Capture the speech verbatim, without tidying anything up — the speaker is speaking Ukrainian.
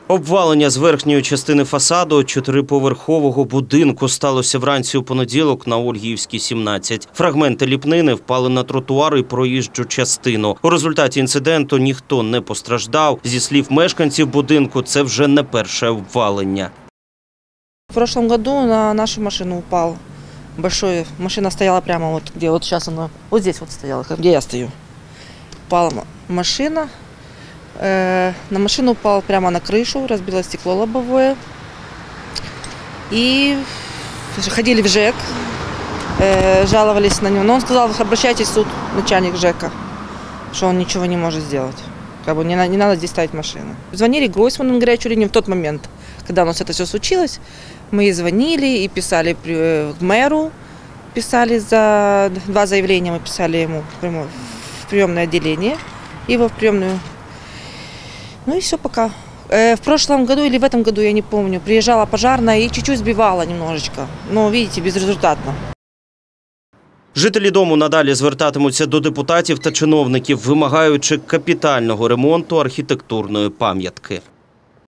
Обвалення з верхньої частини фасаду чотириповерхового будинку сталося вранці у понеділок на Ольгіївській, сімнадцять. Фрагменти ліпнини впали на тротуар і проїжджу частину. У результаті інциденту ніхто не постраждав. Зі слів мешканців будинку, це вже не перше обвалення. В прошлом году на нашу машину упал большой. Машина стояла прямо вот где вот сейчас она, вот здесь вот стояла, где я стою. Упала машина. На машину упал прямо на крышу, разбило стекло лобовое. И ходили в ЖЭК, жаловались на него. Но он сказал, обращайтесь в суд, начальник ЖЭКа, что он ничего не может сделать. Как бы не, не надо здесь ставить машины. Звонили Гройсману на горячую линию в тот момент, когда у нас это все случилось. Мы звонили и писали к мэру, писали за два заявления, мы писали ему в приемное отделение, его в приемную. Ну и все пока. В прошлом году или в этом году, я не помню, приезжала пожарная и чуть-чуть сбивала немножечко. Но, видите, безрезультатно. Жителі дому надалі звертатимуться до депутатів та чиновників, вимагаючи капітального ремонту архітектурної пам'ятки.